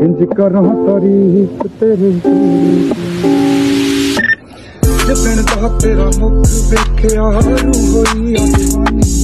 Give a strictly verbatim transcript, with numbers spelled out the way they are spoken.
किंज करा तारीफ तेरे जदन दा तेरा मुख वेख्या रू होई आसमानी